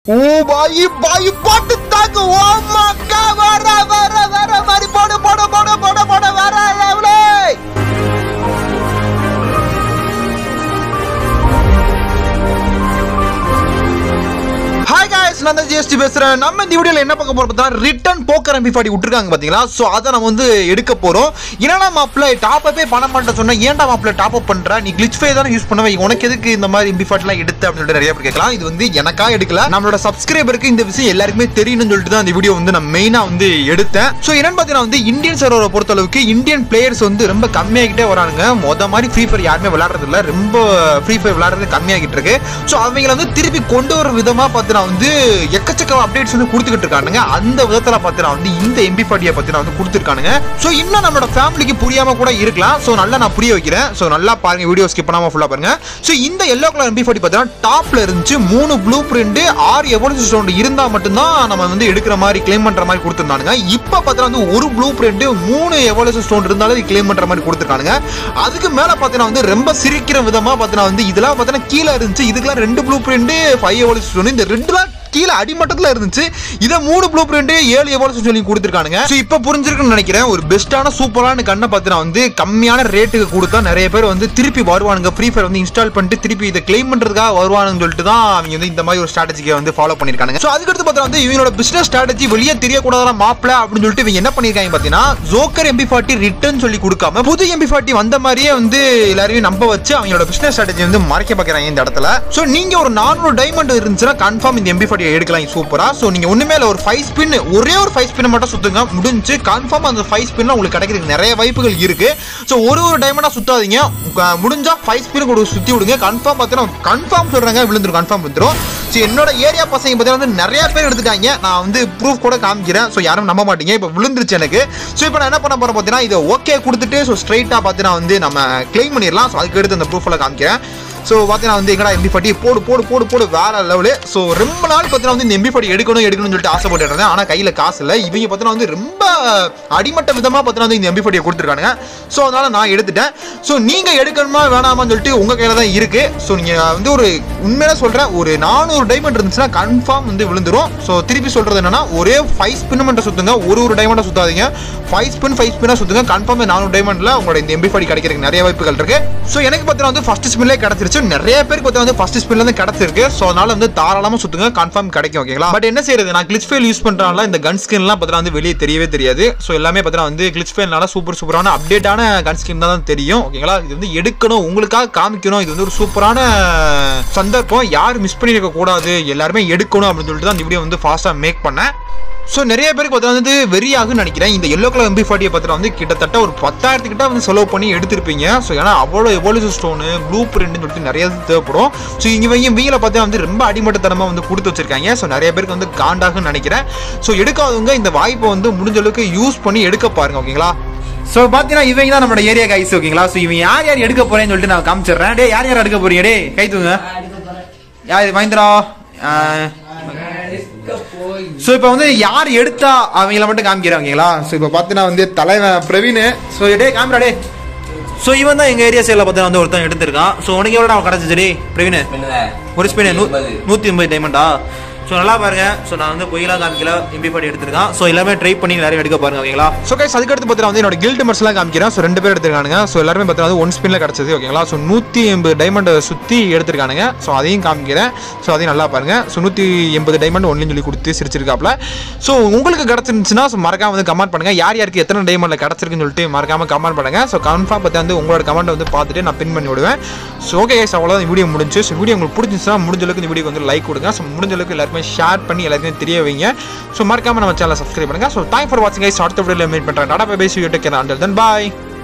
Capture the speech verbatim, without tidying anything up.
ஓ பாய் பாய் போட்டு தாக்கு ஓ மக்கா வர வர வர மாதிரி போடு போடு போடு போடு போடு வர லெவலே நான் ஜிஎஸ்டி பேசுறேன். நம்ம இந்த வீடியோல என்ன பார்க்க போறோம் பார்த்தா return poker M P forty விட்டுருக்காங்க பாத்தீங்களா. சோ அத நம்ம வந்து எடுக்க போறோம். என்னடா மாப்ள டாப் அப்பே பண்ண மாட்டேன் சொன்னா ஏன்டா மாப்ள டாப் அப் பண்ற, நீ கிளிச் ஃபே தான யூஸ் பண்ணுவே, உனக்கு எதுக்கு இந்த மாதிரி எம் பி ஃபார்ட்டி எல்லாம் எடுத்து அப்படினு நிறைய பேர் கேட்கலாம். இது வந்து எனக்கா எடுக்கல, நம்மளோட சப்ஸ்கிரைபருக்கு இந்த விஷயம் எல்லாருக்குமே தெரியணும்னு சொல்லிட்டு தான் இந்த வீடியோ வந்து நான் மெயினா வந்து எடுத்தேன். சோ என்னன்னு பாத்தீங்கன்னா வந்து இந்தியன் சர்வரை பொறுத்த அளவுக்கு இந்தியன் பிளேயர்ஸ் வந்து ரொம்ப கம்மியாகிட்டே வரானுங்க. மொத மாதிரி ஃப்ரீ ஃபயர் யாருமே விளையாடுறது இல்ல, ரொம்ப ஃப்ரீ ஃபயர் விளையாடுறது கம்மியாகிட்டு இருக்கு. சோ அவங்கள வந்து திருப்பி கொண்டு வர விதமா பாத்தீங்கன்னா வந்து எக்கச்சக்க அப்டேட்ஸ் வந்து கொடுத்துக்கிட்டு இருக்கானுங்க. அந்த விதத்துல பார்த்தா வந்து இந்த எம் பி ஃபார்ட்டி பத்தி வந்து கொடுத்துருக்கானுங்க. சோ இன்னும் நம்மளோட ஃபேமிலிக்கு புரியாம கூட இருக்கலாம். சோ நல்லா நான் புரிய வைக்கிறேன். சோ நல்லா பாருங்க, வீடியோ ஸ்கிப் பண்ணாம ஃபுல்லா பாருங்க. சோ இந்த yellow colour M P forty பார்த்தா டாப்ல இருந்துச்சு மூணு ப்ளூ பிரிண்ட் ஆறு எவல்யூஷன் ஸ்டோன் இருந்தா மட்டும் தான் நம்ம வந்து எடுக்கிற மாதிரி கிளைம் பண்ற மாதிரி கொடுத்துருந்தானுங்க. இப்ப பார்த்தா வந்து ஒரு ப்ளூ பிரிண்ட் மூணு எவல்யூஷன் ஸ்டோன் இருந்தாலும் கிளைம் பண்ற மாதிரி கொடுத்துருக்கானுங்க. அதுக்கு மேல பார்த்தீங்கன்னா வந்து ரொம்ப சிரிக்கிற விதமா பார்த்தீங்கன்னா வந்து இதெல்லாம் பார்த்தீங்கன்னா கீழே இருந்துச்சு, இதுக்கெல்லாம் ரெண்டு blue print five evolution stone, இந்த ரெண்டுலாம் கீழே அடிமட்டத்துல இருந்துச்சு. இத மூணு ப்ளூ பிரிண்ட் ஏழு எவல்யூஷன் சொல்லி கொடுத்திருக்கானுங்க. சோ இப்போ புரிஞ்சிருக்குன்னு நினைக்கிறேன். ஒரு பெஸ்டான சூப்பரான கண்ணை பார்த்தீங்கன்னா வந்து கம்மியான ரேட்டுக்கு கொடுத்தா நிறைய பேர் வந்து திருப்பி வருவானுங்க. ஃப்ரீ ஃபயர் வந்து இன்ஸ்டால் பண்ணிட்டு திருப்பி இதை கிளைம் பண்றதுக்காக வருவானுன்னு சொல்லிட்டு தான் அவங்க வந்து இந்த மாதிரி ஒரு ஸ்ட்ராட்டஜியை வந்து ஃபாலோ பண்ணிருக்காங்க. சோ அதுக்கு அடுத்து பார்த்தா வந்து இவங்களோட பிசினஸ் ஸ்ட்ராட்டஜி வெளியே தெரியக்கூடாதா மாப்ள அப்படின்னு சொல்லிட்டு இவங்க என்ன பண்ணிருக்காங்க பாத்தீங்கன்னா joker M P forty return சொல்லி கொடுக்காம புது எம் பி ஃபார்ட்டி வந்த மாதிரியே வந்து எல்லாரையும் நம்ப வச்சு அவங்களோட பிசினஸ் ஸ்ட்ராட்டஜி வந்து மறைக்க பாக்குறாங்க இந்த இடத்துல. சோ நீங்க ஒரு நானூறு டைமண்ட் இருந்துச்சுன்னா கன்ஃபார்ம் இந்த எம் பி ஃபார்ட்டி எடுக்கலாம் சூப்பரா. சோ நீங்க ஒண்ணுமே இல்ல, ஒரு ஃபைவ் ஸ்பின் ஒரே ஒரு ஃபைவ் ஸ்பின் மட்டும் சுத்துங்க, முடிஞ்சு கன்ஃபார்ம் அந்த ஃபைவ் ஸ்பின்ல உங்களுக்கு கிடைக்கிறதுக்கு நிறைய வாய்ப்புகள் இருக்கு. சோ ஒரு ஒரு டைமண்டா சுத்தாதீங்க, முடிஞ்சா ஃபைவ் ஸ்பின் கூட சுத்தி விடுங்க. கன்ஃபார்ம் பார்த்தீங்கன்னா கன்ஃபார்ம் சொல்றாங்க விழுந்துரும், கன்ஃபார்ம் விழுந்துரும். சோ என்னோட ஏரியா பசங்க பார்த்தீங்கன்னா வந்து நிறைய பேர் எடுத்துட்டாங்க. நான் வந்து ப்ரூஃப் கூட காமிக்கிறேன். சோ யாரும் நம்ப மாட்டீங்க, இப்போ விழுந்துருச்சு எனக்கு. சோ இப்போ நான் என்ன பண்ண போறேன் பார்த்தீங்கன்னா இதை ஓகே கொடுத்துட்டு ஸோ ஸ்ட்ரைட்டா பார்த்தீங்கன்னா வந்து நம்ம கிளைம் பண்ணிடலாம். ஸோ அதுக்கு எடுத்து அந்த ப்ரூஃப் எல்லாம் காமிக்கிறேன். ஸோ பார்த்தீங்கன்னா வந்து எங்கடா எம் பி ஃபார்ட்டி போடு போடு போடு போடு வேற லெவலு. ஸோ ரொம்ப நாள் பார்த்தீங்கன்னா வந்து இந்த எம் பி ஃபார்ட்டி எடுக்கணும் எடுக்கணும்னு சொல்லிட்டு ஆசைப்பட்டு இருந்தேன். ஆனால் கையில் காசு இல்லை. இவங்க பார்த்தீங்கன்னா வந்து ரொம்ப அடிமட்ட விதமாக பார்த்தீங்கன்னா வந்து இந்த எம் பி ஃபார்ட்டியை கொடுத்துருக்காங்க. ஸோ அதனால நான் எடுத்துட்டேன். ஸோ நீங்கள் எடுக்கணுமா வேணாமான்னு சொல்லிட்டு உங்கள் கையில் தான் இருக்கு. ஸோ நீங்கள் வந்து ஒரு உண்மையில சொல்கிறேன், ஒரு நானூறு டைமண்ட் இருந்துச்சுன்னா கன்ஃபார்ம் வந்து விழுந்துரும். ஸோ திருப்பி சொல்கிறது என்னன்னா ஒரே ஃபைவ் ஸ்பின் மட்டும் சுற்றுங்க, ஒரு ஒரு டைமண்டை சுத்தாதீங்க, ஃபைவ் ஸ்பின் ஃபைவ் ஸ்பின்னாக சுற்றுங்க. கன்ஃபார்ம் நானூறு டைமண்டில் உங்களோட இந்த எம் பி ஃபார்ட்டி கிடைக்கிறதுக்கு நிறைய வாய்ப்புகள் இருக்கு. ஸோ எனக்கு பார்த்தீங்கன்னா வந்து ஃபர்ஸ்ட் ஸ்பின்லேயே கிடச்சிருச்சு, நிறைய பேருக்கு பார்த்தா வந்து ஃபர்ஸ்ட் ஸ்பின்ல இருந்து கிடைச்சிருக்கு. சோ அதனால வந்து தாராளமா சுத்துங்க, கன்ஃபார்ம் கிடைக்கும். ஓகேங்களா? பட் என்ன செய்யறது, நான் கிளிச் ஃபைல் யூஸ் பண்றனால இந்த கன் ஸ்கின்லாம் பார்த்தா வந்து வெளியே தெரியவே தெரியாது. சோ எல்லாமே பார்த்தா வந்து கிளிச் ஃபைல்னால சூப்பர் சூப்பரான அப்டேட்டான கன் ஸ்கின் தான் தெரியும். ஓகேங்களா? இது வந்து எடுக்கணும், உங்களுக்காக காமிக்கணும். இது வந்து ஒரு சூப்பரான சந்தர்ப்பம், யாரும் மிஸ் பண்ணிருக்க கூடாது, எல்லாருமே எடுக்கணும் அப்படின்னு சொல்லிட்டு தான் இந்த வீடியோ வந்து ஃபாஸ்டா மேக் பண்ணேன். ஸோ நிறைய பேருக்கு பார்த்தா வந்து வெறியாகுன்னு நினைக்கிறேன். இந்த எல்லோ கலர் எம் பி ஃபார்ட்டியை பார்த்தா வந்து கிட்டத்தட்ட ஒரு பத்தாயிரத்துக்கிட்ட வந்து செலவு பண்ணி எடுத்திருப்பீங்க. ஸோ ஏன்னா அவ்வளோ எவல்யூஷன் ஸ்டோனு ப்ளூ பிரிண்ட்னு சொல்லிட்டு நிறைய தேவைப்படும். ஸோ இங்கே இவங்க வீல பார்த்தா வந்து ரொம்ப அடிமட்டத்தனமாக வந்து கொடுத்து வச்சிருக்காங்க. ஸோ நிறைய பேருக்கு வந்து காண்டாகுன்னு நினைக்கிறேன். ஸோ எடுக்காதவங்க இந்த வாய்ப்பை வந்து முடிஞ்ச அளவுக்கு யூஸ் பண்ணி எடுக்க பாருங்க. ஓகேங்களா? ஸோ பார்த்தீங்கன்னா இவங்க தான் நம்மளோட ஏரியா கைஸ். ஓகேங்களா? ஸோ இவங்க யார் யார் எடுக்க போறேன்னு சொல்லிட்டு நான் காமிச்சிடுறேன். டே யார் யார் எடுக்க போறீங்க? டே கை தூங்க. யார் மஹிந்திரா? சோ இப்போ வந்து யார் எடுத்தா அவங்கள மட்டும் காமிக்கிறாங்களா? சோ இப்போ பார்த்தீங்கன்னா வந்து தலைவன் பிரவீன். ஸோ டே காமிரா டே. ஸோ இவன் தான் எங்க ஏரியா சைடில் பார்த்தீங்கன்னா வந்து ஒருத்தன் எடுத்திருக்கான். ஸோ உனக்கு எவ்வளோ அவன் கிடச்சிச்சு டே பிரவீன்? ஒரு ஸ்பின் நூற்றி எண்பது டைமண்டா? ஸோ நல்லா பாருங்க. ஸோ நான் வந்து பொய்யெல்லாம் காமிக்கல, எம் பி ஃபார்ட்டி எடுத்திருக்கான். ஸோ எல்லாமே ட்ரை பண்ணி நிறைய எடுக்க பாருங்க. ஓகேங்களா? ஸோ கைஸ் அதுக்கடுத்து பார்த்தீங்கன்னா வந்து என்னோட கில்ட் மெம்பர்ஸ்லாம் காமிக்கிறேன். ஸோ ரெண்டு பேர் எடுத்திருக்கானுங்க. ஸோ எல்லாருமே பார்த்தீங்கன்னா ஒன் ஸ்பின்ல கிடச்சது. ஓகேங்களா? ஸோ நூற்றி எண்பது டைமண்ட் சுற்றி எடுத்திருக்கானுங்க. ஸோ அதையும் காமிக்கிறேன். ஸோ அதையும் நல்லா பாருங்க. ஸோ நூற்றி எண்பது டைமண்ட் ஒன்லையும் சொல்லி கொடுத்து சிரிச்சிருக்காப்ல. ஸோ உங்களுக்கு கிடச்சிருந்துச்சுன்னா மறக்காம வந்து கமெண்ட் பண்ணுங்க, யார் யாருக்கு எத்தனை டைமண்ட்ல கிடச்சிருக்குன்னு சொல்லிட்டு மறக்காம கமெண்ட் பண்ணுங்க. ஸோ கன்ஃபார்ம் பார்த்து வந்து உங்களோட கமெண்ட் வந்து பார்த்துட்டு நான் பின் பண்ணி விடுவேன். ஸோ ஓகே கைஸ் அவ்வளோதான் வீடியோ முடிஞ்சு. ஸோ வீடியோ உங்களுக்கு பிடிச்சிச்சுன்னா முடிஞ்ச அளவுக்கு இந்த வீடியோக்கு வந்து லைக் கொடுங்க. ஸோ முடிஞ்ச அளவுக்கு எல்லாருமே ஷேர் பண்ணி தெரிய வைங்க. சோ மறக்காம நம்ம சேனலை சப்ஸ்கிரைப் பண்ணுங்க. சோ தேங்க்ஸ் ஃபார் வாட்சிங் கைஸ். அடுத்த வீடியோல மீட் பண்றேன். Tata bye bye. See you. Take care. Until then, bye.